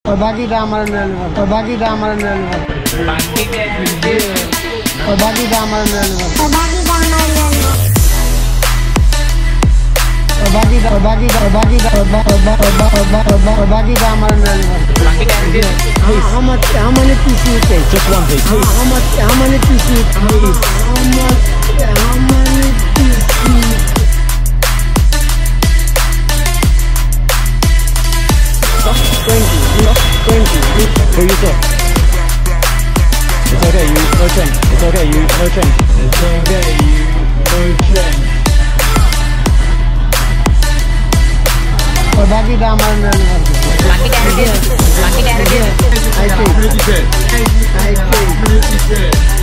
বাকিটা আমার বাকিটা আমার বাকিটা আমার বাকিটা বাকিটা বাকিটা বাকিটা আমার how many pieces? Just one piece. How many pieces? How many pieces? 20. Who you saw? It's okay, you no change. It's okay, you no change. It's okay, you no change. বাকিটা আমার বাকিটা I take.